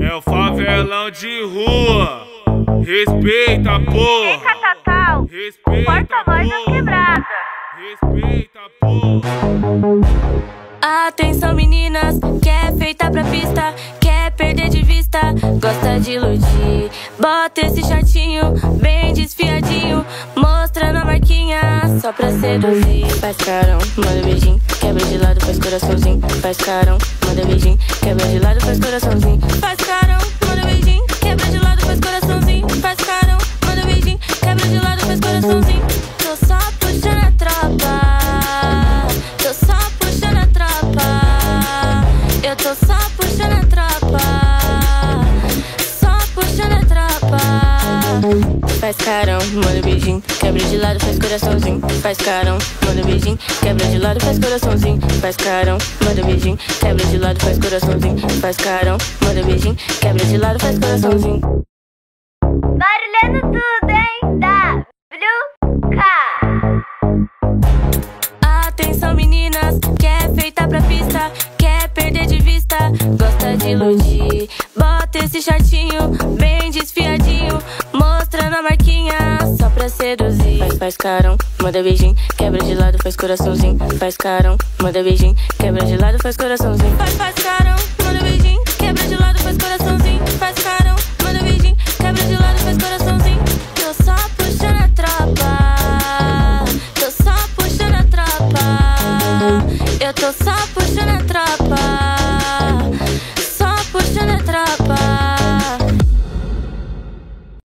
É o favelão de rua. Respeita, porra. Ei, Catatal, porta-voz das quebradas. Respeita, porra. Atenção meninas, que é feita pra pista, quer perder de vista, gosta de iludir. Bota esse shortinho bem desfiadinho, mostrando a marquinha só pra seduzir. Faz carão, manda beijinho, quebra de lado, faz coraçãozinho. Faz carão, manda beijinho, quebra de lado, faz coraçãozinho. Faz carão, manda beijinho, quebra de lado, faz coraçãozinho. Faz carão, manda beijinho, quebra de lado, faz coraçãozinho. Tô só puxando a tropa, tô só puxando a tropa. Eu tô só puxando a tropa, só puxando a tropa. Faz carão, manda beijinho, quebra de lado, faz coraçãozinho. Faz carão, manda beijinho, quebra de lado, faz coraçãozinho. Faz carão, manda beijinho, quebra de lado, faz coraçãozinho. Faz carão, manda beijinho, quebra de lado, faz coraçãozinho. Barulhando tudo, hein? WK. Atenção meninas, que é feita pra pista, quer perder de vista, gosta de iludir. Bota esse shortinho bem desfiadinho, mostrando a marquinha só pra seduzir. Faz carão, manda beijinho, quebra de lado, faz coraçãozinho. Faz carão, manda beijinho, quebra de lado, faz coraçãozinho. Faz carão, manda beijinho, quebra de lado, faz coraçãozinho. Faz carão, manda beijinho, quebra de lado, faz coraçãozinho.